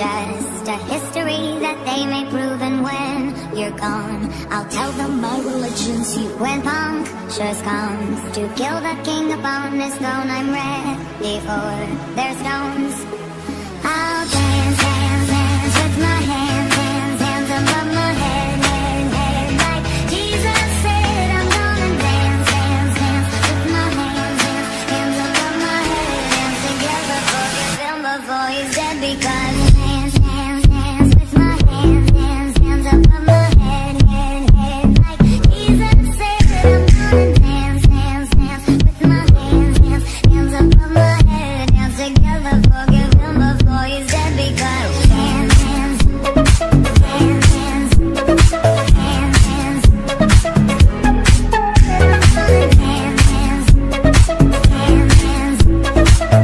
just a history that they may prove. And when you're gone, I'll tell them my religion's you. When punctures comes to kill the king upon his throne, I'm ready for their stones. I'll dance, dance, dance with my hands, hands, hands above my head, head, head. Like Jesus said, I'm gonna dance, dance, dance with my hands, hands, hands above my head. Dance together, forgive him before he's dead, because